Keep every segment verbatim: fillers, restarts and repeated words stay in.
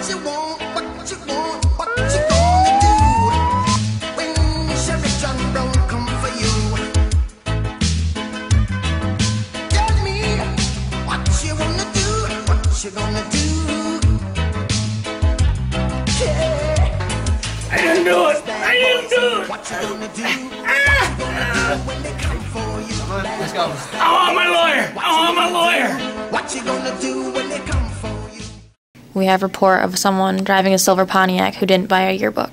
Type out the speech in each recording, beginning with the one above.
you want, what you want, what you gonna do when Sheriff John Brown come for you? Tell me what you wanna do, what you gonna do. Yeah. I didn't do it. I didn't do it. What you gonna do? When they come for you. Let's go. I want my lawyer. I want my lawyer. What you gonna do when they come for you? We have report of someone driving a silver Pontiac who didn't buy a yearbook.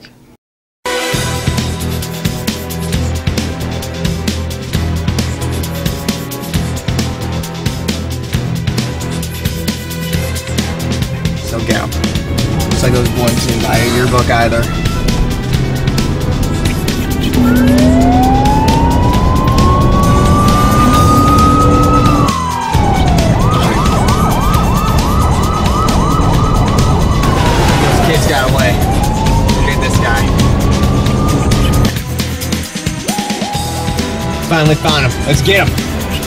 So get him. Looks like those boys didn't buy a yearbook either. Got away. Look at this guy. Finally found him. Let's get him.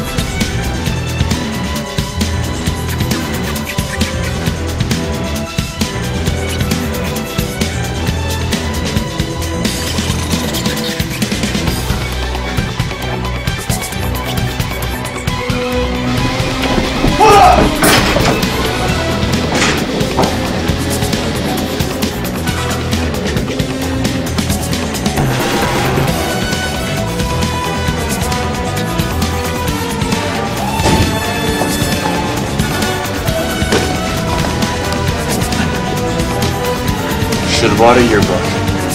Should have bought a yearbook.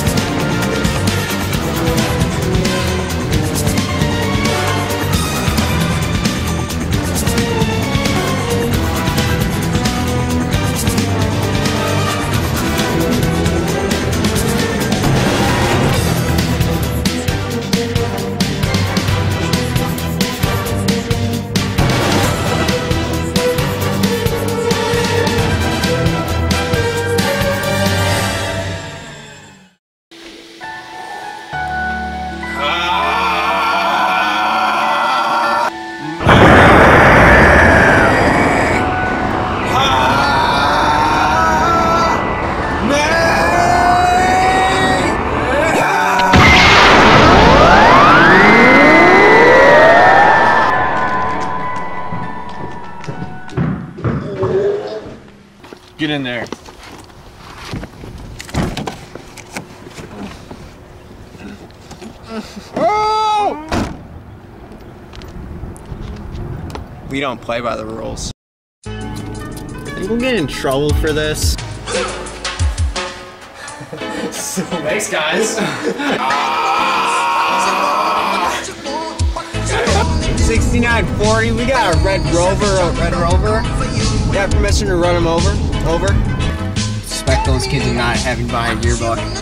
Get in there. Oh! We don't play by the rules. Think we'll get in trouble for this? So, thanks, guys. sixty-nine forty, we got a red rover, a red rover. You have permission to run them over? Over? Suspect those kids are not having buying a yearbook.